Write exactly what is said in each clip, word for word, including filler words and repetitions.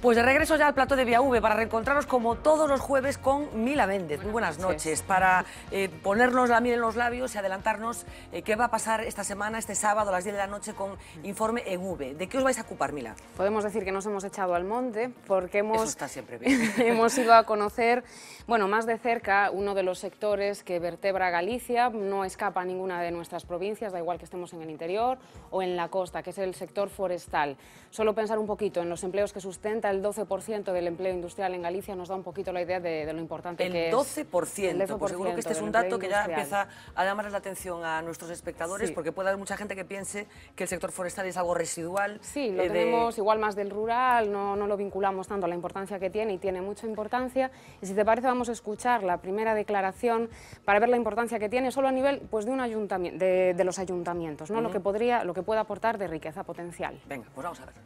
Pues de regreso ya al plató de Vía V para reencontrarnos como todos los jueves con Mila Méndez. Muy buenas noches. Para eh, ponernos la miel en los labios y adelantarnos eh, qué va a pasar esta semana, este sábado a las diez de la noche con Informe en V. ¿De qué os vais a ocupar, Mila? Podemos decir que nos hemos echado al monte porque hemos, Eso está siempre bien. hemos ido a conocer, bueno, más de cerca uno de los sectores que vertebra Galicia, no escapa a ninguna de nuestras provincias, da igual que estemos en el interior o en la costa, que es el sector forestal. Solo pensar un poquito en los empleos que sustenta, el doce por ciento del empleo industrial en Galicia nos da un poquito la idea de, de lo importante el que es. doce por ciento. El doce por ciento, pues seguro que este es un dato que ya empieza a llamar la atención a nuestros espectadores, sí, porque puede haber mucha gente que piense que el sector forestal es algo residual. Sí, lo eh, tenemos de... igual más del rural, no, no lo vinculamos tanto a la importancia que tiene y tiene mucha importancia. Y si te parece vamos a escuchar la primera declaración para ver la importancia que tiene solo a nivel pues, de, un ayuntamiento, de, de los ayuntamientos, ¿no? Uh-huh. lo, que podría, lo que puede aportar de riqueza potencial. Venga, pues vamos a ver.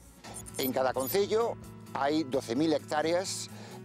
En cada concello hai doce mil hectáreas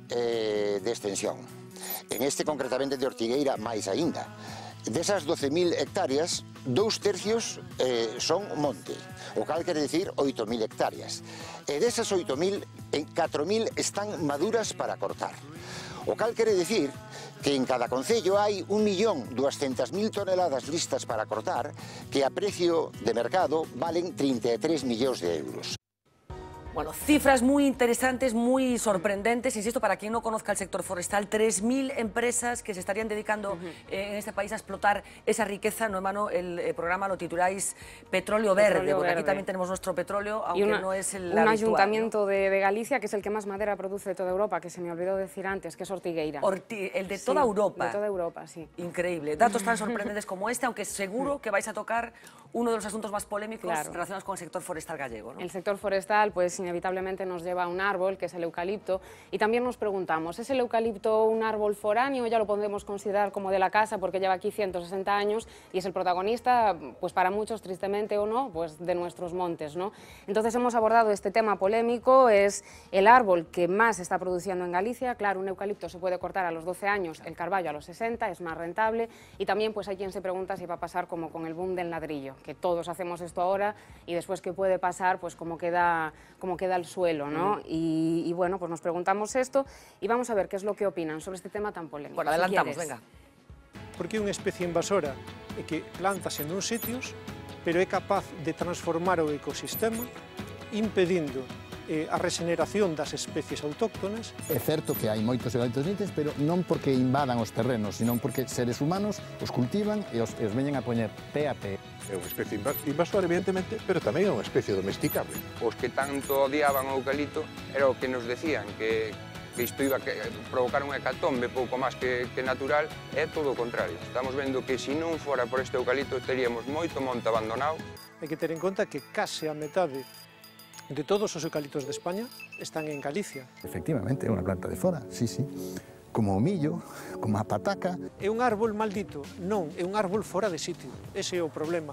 eh, de extensión. En este concretamente de Ortigueira máis aínda. Desas doce mil hectáreas, dous tercios eh, son monte, o cal quere dicir oito mil hectáreas. E desas oito mil, en catro mil están maduras para cortar. O cal quere dicir que en cada concello hai un millón duascentas mil toneladas listas para cortar que a precio de mercado valen trinta e tres millóns de euros. Bueno, cifras muy interesantes, muy sorprendentes. Insisto, para quien no conozca el sector forestal, tres mil empresas que se estarían dedicando uh-huh. eh, en este país a explotar esa riqueza. No, hermano, el eh, programa lo tituláis Petróleo Verde, petróleo porque verde. Aquí también tenemos nuestro petróleo, aunque una, no es el Un habitual, ayuntamiento ¿no? de, de Galicia, que es el que más madera produce de toda Europa, que se me olvidó decir antes, que es Ortigueira. Orti el de sí, toda Europa. De toda Europa, sí. Increíble. Datos tan sorprendentes como este, aunque seguro que vais a tocar uno de los asuntos más polémicos claro. relacionados con el sector forestal gallego, ¿no? El sector forestal, pues inevitablemente nos lleva a un árbol, que es el eucalipto, y también nos preguntamos, ¿es el eucalipto un árbol foráneo? Ya lo podemos considerar como de la casa porque lleva aquí ciento sesenta años y es el protagonista, pues para muchos, tristemente o no, pues de nuestros montes, ¿no? Entonces hemos abordado este tema polémico, es el árbol que más se está produciendo en Galicia. Claro, un eucalipto se puede cortar a los doce años, el carballo a los sesenta, es más rentable, y también pues hay quien se pregunta si va a pasar como con el boom del ladrillo, que todos hacemos esto ahora y después qué puede pasar, pues cómo queda, cómo queda el suelo, ¿no? Mm. Y, y bueno, pues nos preguntamos esto y vamos a ver qué es lo que opinan sobre este tema tan polémico. Bueno, adelantamos, si venga. Porque é unha especie invasora e que plantase nuns sitios, pero é capaz de transformar o ecosistema impedindo eh, a regeneración das especies autóctonas. É certo que hai moitos eucaliptos níteis, pero non porque invadan os terrenos, sino porque seres humanos os cultivan e os, e os veñen a poñer pé a pé. É unha especie invasora, evidentemente, pero tamén é unha especie domesticable. Os que tanto odiaban o eucalipto era o que nos decían que, que isto iba a provocar un hecatombe pouco máis que, que natural, é todo o contrario. Estamos vendo que se non fora por este eucalipto teríamos moito monte abandonado. Hai que ter en conta que case a metade de todos os eucaliptos de España están en Galicia. Efectivamente, é unha planta de fora, sí, sí. Como o millo, como a pataca. É un árbol maldito, non, é un árbol fora de sitio, ese é o problema.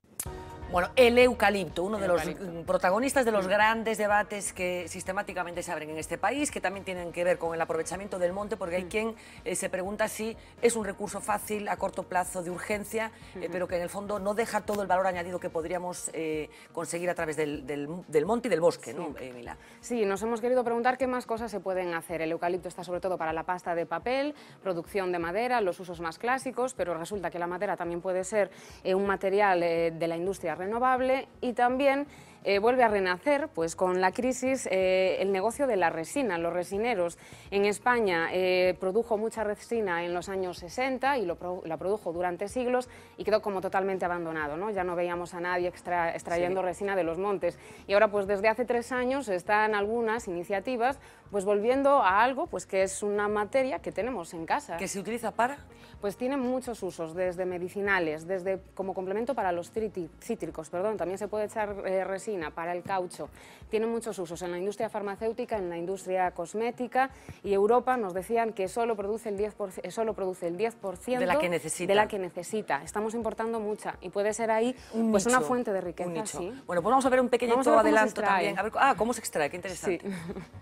Bueno, el eucalipto, uno el de los eucalipto. protagonistas de los grandes debates que sistemáticamente se abren en este país, que también tienen que ver con el aprovechamiento del monte, porque hay quien eh, se pregunta si es un recurso fácil, a corto plazo, de urgencia, eh, pero que en el fondo no deja todo el valor añadido que podríamos eh, conseguir a través del, del, del monte y del bosque, sí. ¿no, eh, Mila? Sí, nos hemos querido preguntar qué más cosas se pueden hacer. El eucalipto está sobre todo para la pasta de papel, producción de madera, los usos más clásicos, pero resulta que la madera también puede ser eh, un material eh, de la industria renovable y también eh, vuelve a renacer pues, con la crisis eh, el negocio de la resina. Los resineros en España eh, produjo mucha resina en los años sesenta y lo, la produjo durante siglos y quedó como totalmente abandonado, ¿no? Ya no veíamos a nadie extra, extrayendo sí. resina de los montes y ahora pues desde hace tres años están algunas iniciativas pues volviendo a algo pues que es una materia que tenemos en casa. ¿Que se utiliza para? Pues tiene muchos usos, desde medicinales, desde como complemento para los cítricos, perdón, también se puede echar eh, resina para el caucho. Tiene muchos usos en la industria farmacéutica, en la industria cosmética y Europa nos decían que solo produce el diez por ciento, solo produce el diez por ciento de la que necesita. De la que necesita. Estamos importando mucha y puede ser ahí un pues nicho, una fuente de riqueza. Un nicho. Sí. Bueno, pues vamos a ver un pequeñito ver adelanto también. A ver, ah, ¿cómo se extrae? Qué interesante. Sí.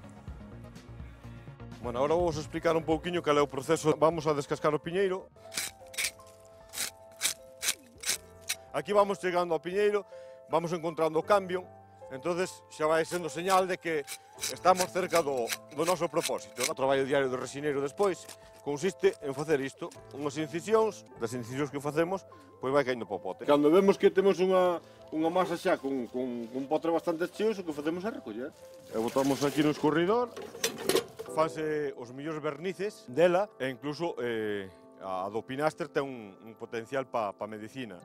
Bueno, agora vamos a explicar un pouquiño cal é o proceso. Vamos a descascar o piñeiro. Aquí vamos chegando ao piñeiro, vamos encontrando o cambio. entonces xa vai sendo señal de que estamos cerca do, do noso propósito. O traballo diario do resineiro despois consiste en facer isto, unhas incisións, das incisións que facemos, pois vai caindo para o pote. Cando vemos que temos unha, unha masa xa con, con, con potre bastante cheos, o que facemos é recoller. E botamos aquí no escorridor, fanse os millóns vernices dela, e incluso eh, a do pináster ten un, un potencial para pa medicina.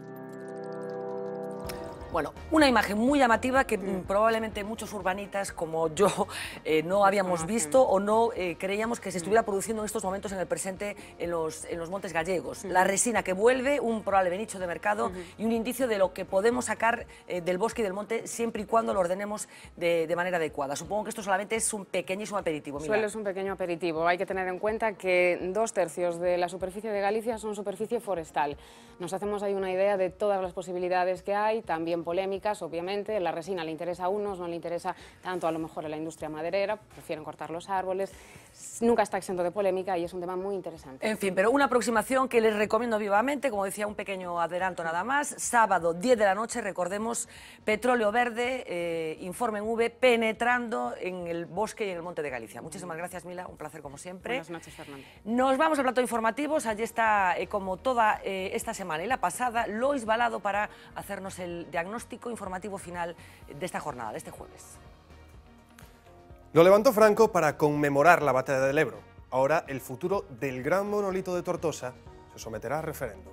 Bueno, una imagen muy llamativa que mm. probablemente muchos urbanitas como yo eh, no habíamos visto o no eh, creíamos que se estuviera produciendo en estos momentos en el presente en los, en los montes gallegos. La resina que vuelve, un probable nicho de mercado y un indicio de lo que podemos sacar eh, del bosque y del monte siempre y cuando lo ordenemos de, de manera adecuada. Supongo que esto solamente es un pequeñísimo aperitivo. Mira. Suelo es un pequeño aperitivo. Hay que tener en cuenta que dos tercios de la superficie de Galicia son superficie forestal. Nos hacemos ahí una idea de todas las posibilidades que hay, también polémicas, obviamente. La resina le interesa a unos, no le interesa tanto a lo mejor a la industria maderera, prefieren cortar los árboles. Nunca está exento de polémica y es un tema muy interesante. En fin, pero una aproximación que les recomiendo vivamente, como decía, un pequeño adelanto nada más. Sábado, diez de la noche, recordemos, Petróleo Verde, eh, Informe en V, penetrando en el bosque y en el monte de Galicia. Muchísimas gracias, Mila, un placer como siempre. Buenas noches, Fernando. Nos vamos al plato de informativos. Allí está, eh, como toda eh, esta semana y la pasada, Lois Balado para hacernos el diagnóstico informativo final de esta jornada, de este jueves. Lo levantó Franco para conmemorar la batalla del Ebro. Ahora el futuro del gran monolito de Tortosa se someterá a referéndum.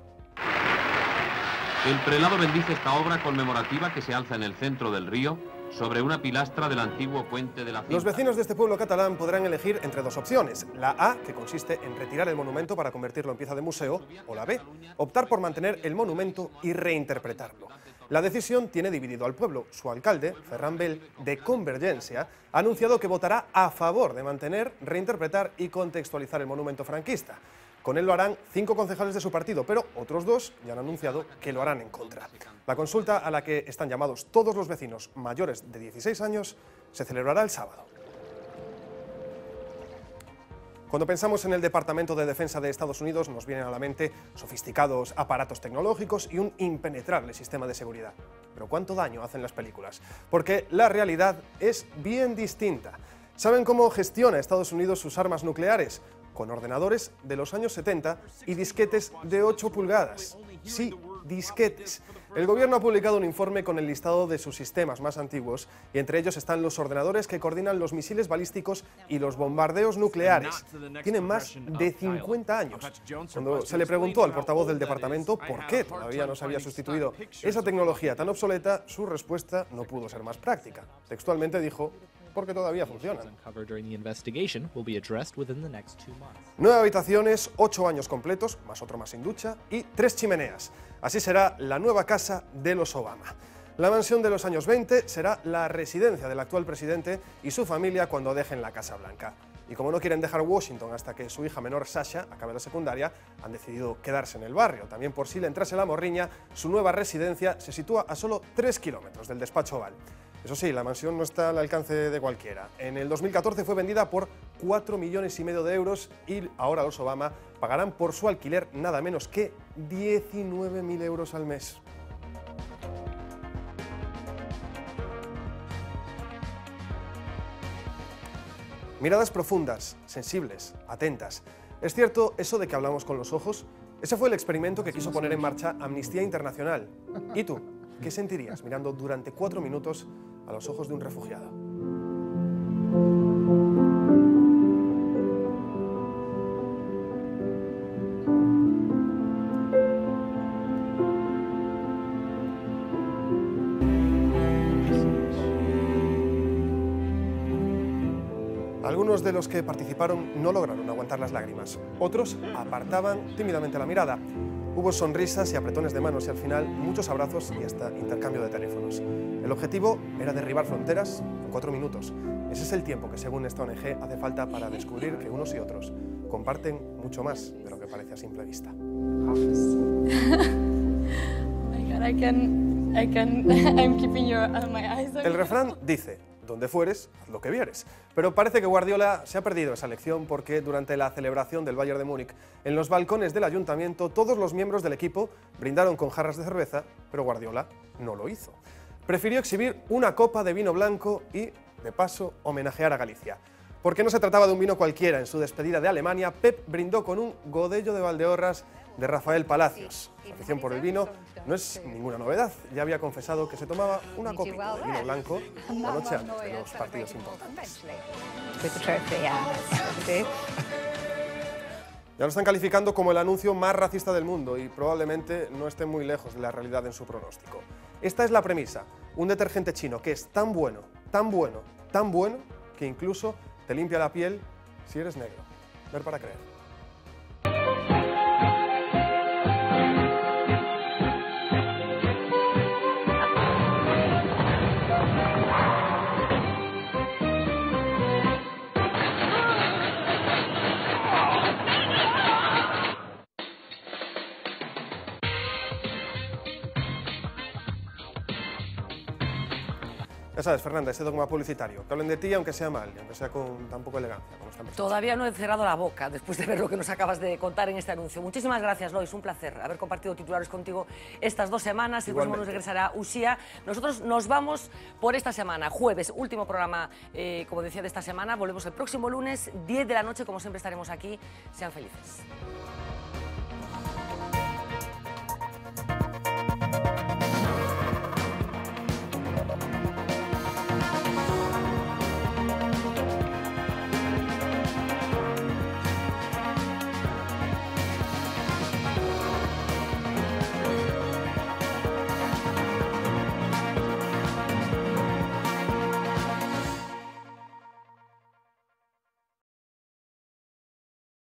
El prelado bendice esta obra conmemorativa que se alza en el centro del río, sobre una pilastra del antiguo puente de la Cinta. Los vecinos de este pueblo catalán podrán elegir entre dos opciones. La A, que consiste en retirar el monumento para convertirlo en pieza de museo, o la B, optar por mantener el monumento y reinterpretarlo. La decisión tiene dividido al pueblo. Su alcalde, Ferran Bel, de Convergencia, ha anunciado que votará a favor de mantener, reinterpretar y contextualizar el monumento franquista. Con él lo harán cinco concejales de su partido, pero otros dos ya han anunciado que lo harán en contra. La consulta, a la que están llamados todos los vecinos mayores de dieciséis años, se celebrará el sábado. Cuando pensamos en el Departamento de Defensa de Estados Unidos, nos vienen a la mente sofisticados aparatos tecnológicos y un impenetrable sistema de seguridad. Pero ¿cuánto daño hacen las películas? Porque la realidad es bien distinta. ¿Saben cómo gestiona Estados Unidos sus armas nucleares? Con ordenadores de los años setenta y disquetes de ocho pulgadas. Sí, disquetes. El gobierno ha publicado un informe con el listado de sus sistemas más antiguos y entre ellos están los ordenadores que coordinan los misiles balísticos y los bombardeos nucleares. Tienen más de cincuenta años. Cuando se le preguntó al portavoz del departamento por qué todavía no se había sustituido esa tecnología tan obsoleta, su respuesta no pudo ser más práctica. Textualmente dijo: porque todavía funcionan. Nueve habitaciones, ocho años completos, más otro más sin ducha, y tres chimeneas. Así será la nueva casa de los Obama. La mansión de los años veinte será la residencia del actual presidente y su familia cuando dejen la Casa Blanca. Y como no quieren dejar Washington hasta que su hija menor Sasha acabe la secundaria, han decidido quedarse en el barrio. También por si le entrase la morriña, su nueva residencia se sitúa a solo tres kilómetros del despacho Oval. Eso sí, la mansión no está al alcance de cualquiera. En el dos mil catorce fue vendida por cuatro millones y medio de euros y ahora los Obama pagarán por su alquiler nada menos que diecinueve mil euros al mes. Miradas profundas, sensibles, atentas. ¿Es cierto eso de que hablamos con los ojos? Ese fue el experimento que quiso poner en marcha Amnistía Internacional. ¿Y tú? ¿Qué sentirías mirando durante cuatro minutos a los ojos de un refugiado? Algunos de los que participaron no lograron aguantar las lágrimas. Otros apartaban tímidamente la mirada. Hubo sonrisas y apretones de manos y al final muchos abrazos y hasta intercambio de teléfonos. El objetivo era derribar fronteras en cuatro minutos. Ese es el tiempo que, según esta O N G, hace falta para descubrir que unos y otros comparten mucho más de lo que parece a simple vista. El refrán dice: donde fueres, haz lo que vieres. Pero parece que Guardiola se ha perdido esa lección porque durante la celebración del Bayern de Múnich, en los balcones del ayuntamiento, todos los miembros del equipo brindaron con jarras de cerveza, pero Guardiola no lo hizo. prefirió exhibir una copa de vino blanco y, de paso, homenajear a Galicia. Porque no se trataba de un vino cualquiera. En su despedida de Alemania, Pep brindó con un Godello de Valdeorras de Rafael Palacios. Su afición por el vino no es ninguna novedad. Ya había confesado que se tomaba una copita de vino blanco la noche antes de los partidos importantes. Ya lo están calificando como el anuncio más racista del mundo y probablemente no esté muy lejos de la realidad en su pronóstico. Esta es la premisa, un detergente chino que es tan bueno, tan bueno, tan bueno, que incluso te limpia la piel si eres negro. Ver para creer. Ya sabes, Fernanda, ese dogma publicitario, que hablen de ti aunque sea mal, y aunque sea con tan poca elegancia como están presentes. Todavía no he cerrado la boca después de ver lo que nos acabas de contar en este anuncio. Muchísimas gracias, Lois, un placer haber compartido titulares contigo estas dos semanas. El próximo nos regresará Uxía. Nosotros nos vamos por esta semana, jueves, último programa, eh, como decía, de esta semana. Volvemos el próximo lunes, diez de la noche, como siempre estaremos aquí. Sean felices.